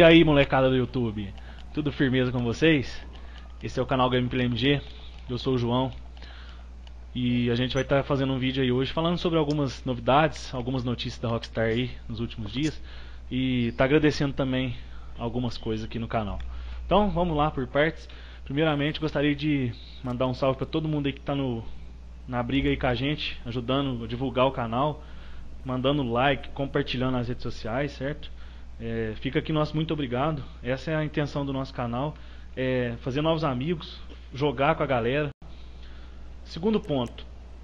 aí, molecada do YouTube, tudo firmeza com vocês? Esse é o canal Gameplay MG, eu sou o João. E a gente vai estar fazendo um vídeo aí hoje falando sobre algumas novidades, algumas notícias da Rockstar aí nos últimos dias. E tá agradecendo também algumas coisas aqui no canal. Então vamos lá por partes. Primeiramente gostaria de mandar um salve para todo mundo aí que tá na briga aí com a gente, ajudando a divulgar o canal, mandando like, compartilhando nas redes sociais, certo? Fica aqui nosso muito obrigado. Essa é a intenção do nosso canal, fazer novos amigos, jogar com a galera. Segundo ponto,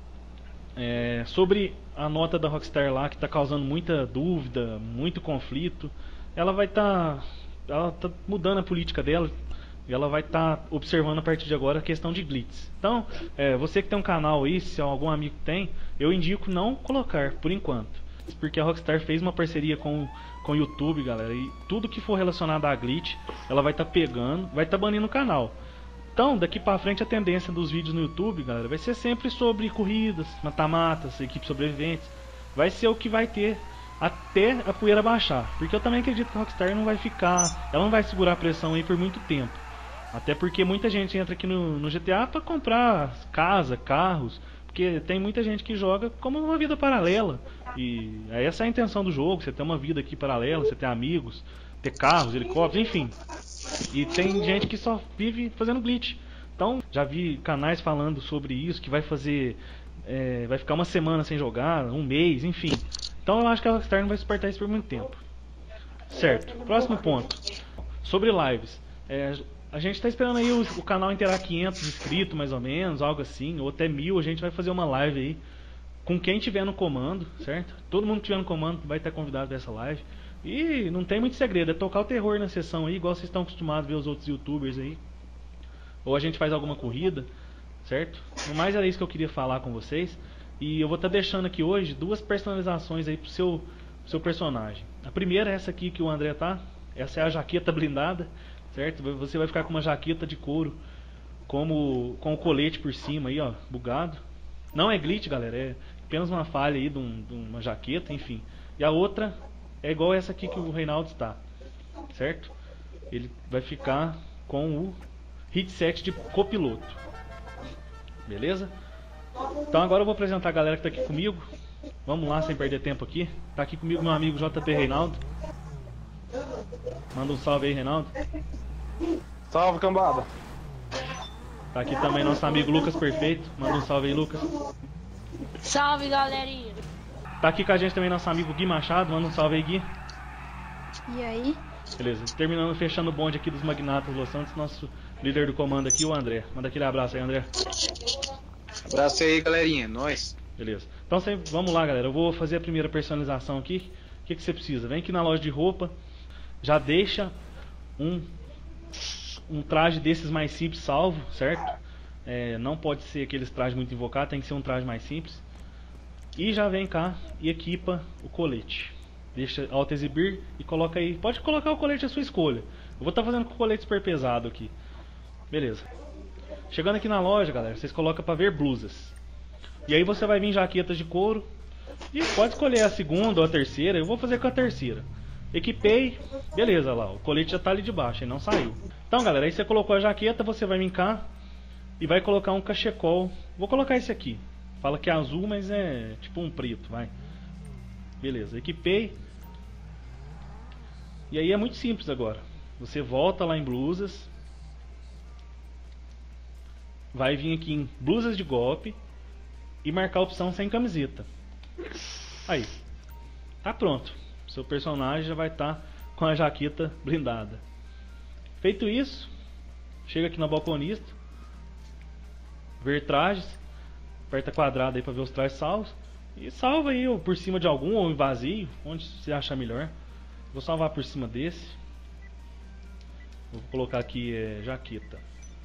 sobre a nota da Rockstar lá, que está causando muita dúvida, muito conflito. Ela tá mudando a política dela e ela vai estar observando a partir de agora a questão de glitches. Então, você que tem um canal aí, se algum amigo tem, eu indico não colocar por enquanto, porque a Rockstar fez uma parceria com o YouTube, galera, e tudo que for relacionado a glitch, ela vai estar pegando, vai estar banindo o canal. Então, daqui pra frente a tendência dos vídeos no YouTube, galera, vai ser sempre sobre corridas, mata-matas, equipes sobreviventes. Vai ser o que vai ter até a poeira baixar. Porque eu também acredito que a Rockstar não vai ficar, ela não vai segurar a pressão aí por muito tempo. Até porque muita gente entra aqui no GTA pra comprar casa, carros, porque tem muita gente que joga como uma vida paralela. E essa é a intenção do jogo, você ter uma vida aqui paralela, você ter amigos, ter carros, helicópteros, enfim. E tem gente que só vive fazendo glitch. Então, já vi canais falando sobre isso, que vai fazer, vai ficar uma semana sem jogar, um mês, enfim. Então eu acho que a Rockstar não vai suportar isso por muito tempo. Certo, próximo ponto. Sobre lives. A gente está esperando aí o canal inteirar 500 inscritos, mais ou menos, algo assim, ou até 1000. A gente vai fazer uma live aí com quem tiver no comando, certo? Todo mundo que tiver no comando vai estar convidado para essa live. E não tem muito segredo, é tocar o terror na sessão aí, igual vocês estão acostumados a ver os outros youtubers aí. Ou a gente faz alguma corrida, certo? No mais era isso que eu queria falar com vocês. E eu vou estar deixando aqui hoje duas personalizações aí pro seu personagem. A primeira é essa aqui que o André tá. Essa é a jaqueta blindada, certo? Você vai ficar com uma jaqueta de couro com o colete por cima aí, ó, bugado. Não é glitch, galera, é apenas uma falha aí de uma jaqueta, enfim. E a outra é igual essa aqui que o Reinaldo está, certo? Ele vai ficar com o headset de copiloto, beleza? Então agora eu vou apresentar a galera que está aqui comigo. Vamos lá, sem perder tempo aqui. Tá aqui comigo meu amigo JP Reinaldo. Manda um salve aí, Reinaldo. Salve, cambada. Tá aqui também nosso amigo Lucas Perfeito. Manda um salve aí, Lucas. Salve, galerinha. Tá aqui com a gente também nosso amigo Gui Machado. Manda um salve aí, Gui. E aí? Beleza, terminando, fechando o bonde aqui dos Magnatas Los Santos, nosso líder do comando aqui, o André. Manda aquele abraço aí, André. Abraço aí, galerinha, nós. Beleza. Então vamos lá, galera. Eu vou fazer a primeira personalização aqui. O que você precisa? Vem aqui na loja de roupa. Já deixa um traje desses mais simples salvo, certo? Não pode ser aqueles trajes muito invocados, tem que ser um traje mais simples. E já vem cá e equipa o colete. Deixa auto exibir e coloca aí. Pode colocar o colete à sua escolha. Eu vou estar fazendo com o colete super pesado aqui. Beleza. Chegando aqui na loja, galera, vocês colocam para ver blusas. E aí você vai vir jaquetas de couro. E pode escolher a segunda ou a terceira. Eu vou fazer com a terceira. Equipei. Beleza, lá. O colete já está ali de baixo, ele não saiu. Então, galera, aí você colocou a jaqueta, você vai vir cá e vai colocar um cachecol. Vou colocar esse aqui. Fala que é azul, mas é tipo um preto, vai. Beleza, equipei. E aí é muito simples agora. Você volta lá em blusas. Vai vir aqui em blusas de golpe e marcar a opção sem camiseta. Aí, tá pronto. Seu personagem já vai estar com a jaqueta blindada. Feito isso, chega aqui na balconista, ver trajes, aperta quadrado aí para ver os trajes salvos e salva aí ou por cima de algum ou em vazio, onde você achar melhor. Vou salvar por cima desse. Vou colocar aqui jaqueta.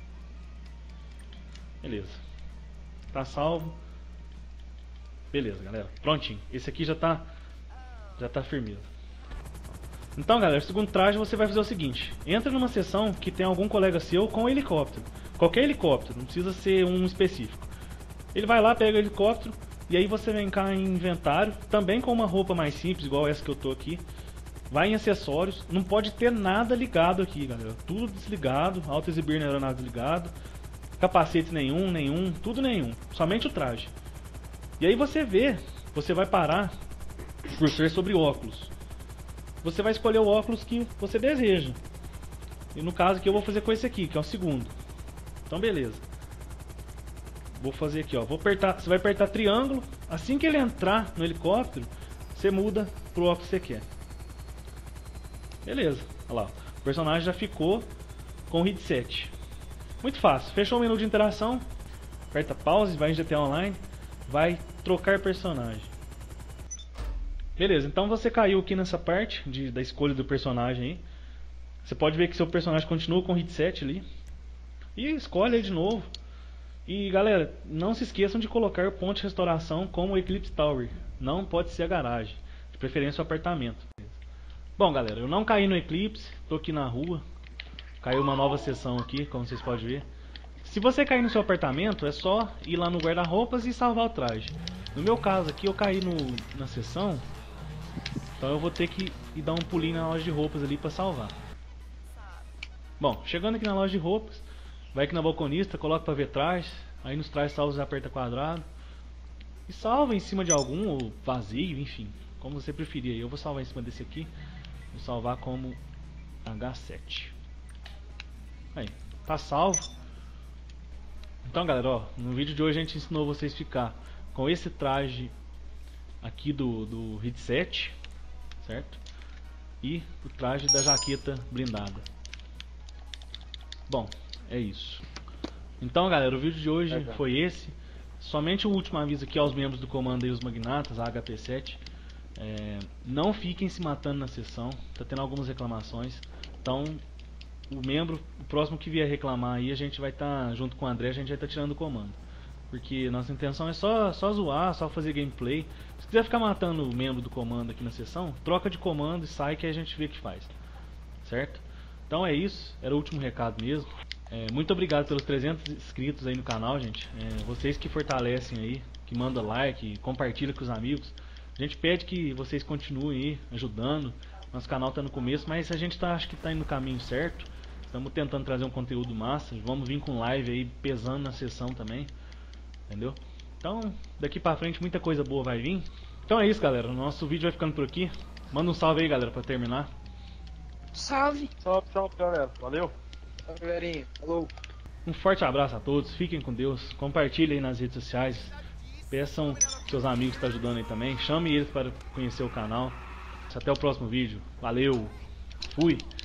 Beleza. Tá salvo. Beleza, galera. Prontinho. Esse aqui já tá firmeza. Então, galera, o segundo traje você vai fazer o seguinte. Entra numa sessão que tem algum colega seu com helicóptero. Qualquer helicóptero, não precisa ser um específico. Ele vai lá, pega o helicóptero. E aí você vem cá em inventário. Também com uma roupa mais simples, igual essa que eu tô aqui. vai em acessórios, não pode ter nada ligado aqui, galera. Tudo desligado, auto-exibir na aeronave ligado, capacete nenhum, tudo nenhum. Somente o traje. E aí você vai parar por ser sobre óculos. Você vai escolher o óculos que você deseja. E no caso aqui eu vou fazer com esse aqui, que é o segundo. Então beleza. Vou fazer aqui, ó. Você vai apertar triângulo. Assim que ele entrar no helicóptero, você muda pro óculos que você quer. Beleza. Olha lá. O personagem já ficou com o headset. Muito fácil. Fechou o menu de interação. Aperta pause, vai em GTA Online. Vai trocar personagem. Beleza, então você caiu aqui nessa parte da escolha do personagem aí. Você pode ver que seu personagem continua com o headset ali. E escolhe aí de novo. E galera, não se esqueçam de colocar o ponto de restauração como o Eclipse Tower. Não pode ser a garagem, de preferência o apartamento. Bom galera, eu não caí no Eclipse, tô aqui na rua. Caiu uma nova seção aqui, como vocês podem ver. Se você cair no seu apartamento, é só ir lá no guarda-roupas e salvar o traje. No meu caso aqui, eu caí na seção. Então eu vou ter que ir dar um pulinho na loja de roupas ali para salvar. Bom, chegando aqui na loja de roupas, vai aqui na balconista, coloca para ver trajes. Aí nos trajes salvos aperta quadrado. E salva em cima de algum, ou vazio, enfim, como você preferir. Eu vou salvar em cima desse aqui. Vou salvar como H7. Aí, tá salvo. Então galera, ó, no vídeo de hoje a gente ensinou vocês a ficar com esse traje aqui do headset, certo? E o traje da jaqueta blindada. Bom, é isso. Então galera, o vídeo de hoje foi esse. Somente o último aviso aqui aos membros do comando e os magnatas, a HP7. Não fiquem se matando na sessão, tá tendo algumas reclamações. Então o próximo que vier reclamar aí, a gente vai estar junto com o André, a gente vai estar tirando o comando. Porque nossa intenção é só zoar, só fazer gameplay. Se quiser ficar matando o membro do comando aqui na sessão, troca de comando e sai que a gente vê o que faz. Certo? Então é isso, era o último recado mesmo. Muito obrigado pelos 300 inscritos aí no canal, gente. Vocês que fortalecem aí, que mandam like, compartilha com os amigos. A gente pede que vocês continuem aí ajudando. Nosso canal está no começo, mas a gente acho que está indo no caminho certo. Estamos tentando trazer um conteúdo massa. Vamos vir com live aí pesando na sessão também. Entendeu? Então, daqui pra frente muita coisa boa vai vir. Então é isso, galera. O nosso vídeo vai ficando por aqui. Manda um salve aí, galera, pra terminar. Salve. Salve, galera. Valeu. Salve, galerinha. Falou. Um forte abraço a todos. Fiquem com Deus. Compartilhem aí nas redes sociais. Peçam seus amigos que estão ajudando aí também. Chame eles para conhecer o canal. Até o próximo vídeo. Valeu. Fui.